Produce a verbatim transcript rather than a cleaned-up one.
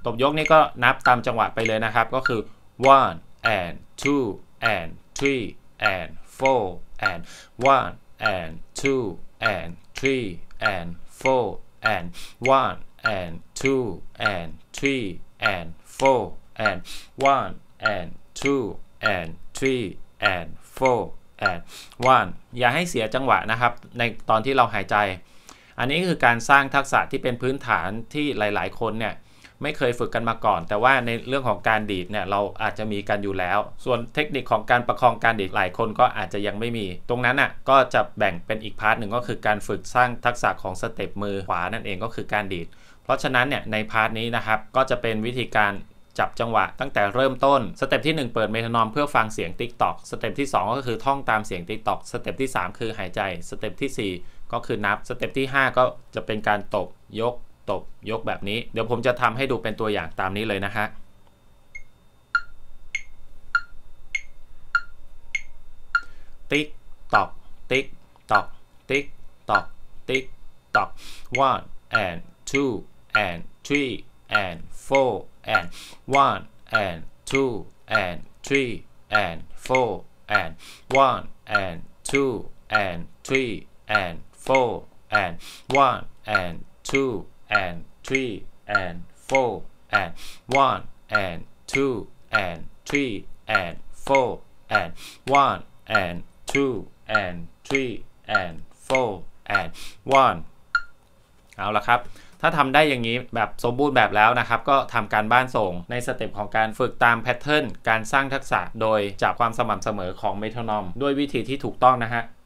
ตบยกนี่ก็นับตามจังหวะไปเลยนะครับก็คือ one and two and three and four and one and two and three and four and one and two and three and four and one and two and three and four and one อย่าให้เสียจังหวะนะครับในตอนที่เราหายใจอันนี้คือการสร้างทักษะที่เป็นพื้นฐานที่หลายๆคนเนี่ยไม่เคยฝึกกันมาก่อนแต่ว่าในเรื่องของการดีดเนี่ยเราอาจจะมีกันอยู่แล้วส่วนเทคนิคของการประคองการดีดหลายคนก็อาจจะยังไม่มีตรงนั้นอ่ะก็จะแบ่งเป็นอีกพาร์ทหนึ่งก็คือการฝึกสร้างทักษะของสเต็ปมือขวานั่นเองก็คือการดีดเพราะฉะนั้นเนี่ยในพาร์ทนี้นะครับก็จะเป็นวิธีการจับจังหวะตั้งแต่เริ่มต้นสเต็ปที่หนึ่งเปิดเมโทรนอมเพื่อฟังเสียงติ๊กต็อกสเต็ปที่สองก็คือท่องตามเสียงติ๊กต็อกสเต็ปที่สามคือหายใจสเต็ปที่สี่ก็คือนับสเต็ปที่ห้าก็จะเป็นการตบยกตบยกแบบนี้เดี๋ยวผมจะทำให้ดูเป็นตัวอย่างตามนี้เลยนะฮะติ๊กตอกติ๊กตอกติ๊กตอกติ๊กตอก one and two and three and four and one and two and three and four and one and two and three and four and one and two and three and four and one and two and three and four and one and two and three and four and one เอาละครับถ้าทำได้อย่างนี้แบบสมบูรณ์แบบแล้วนะครับก็ทำการบ้านส่งในสเต็ปของการฝึกตามแพทเทิร์นการสร้างทักษะโดยจับความสม่ำเสมอของเมโทรนอมด้วยวิธีที่ถูกต้องนะฮะ